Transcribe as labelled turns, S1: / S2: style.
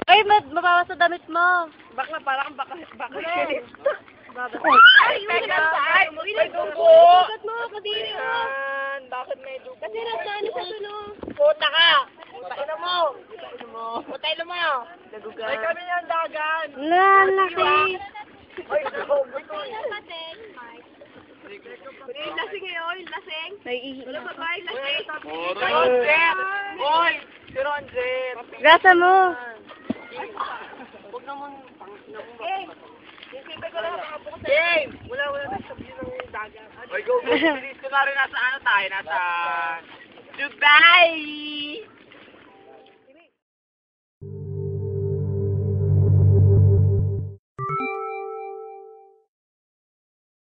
S1: Ay, mabawas sa damit mo.
S2: Bakla, parang bakla.
S1: Ay,
S2: Ay, ay, may dugo.
S1: Bakit mo? Kadiri mo.
S2: Bakit may dugo?
S1: Kasi nasa ano sa tulong.
S2: Puta ka! Puta mo! Puta mo! Ay, kami yung dagan!
S1: Lalaki.
S2: Ay,
S1: Yung lasing ngayon, yung lasing. Wala ba ba yung lasing?
S2: Si Ronjet! Oy! Si Ronjet!
S1: Gasa mo.
S2: Huwag naman
S1: Isipin ko lang makabukas sa...
S2: Game! Wala na sabihin ng dagan. Oy, go! Bilis ko na rin nasa ano tayo? Nasa... Dubai!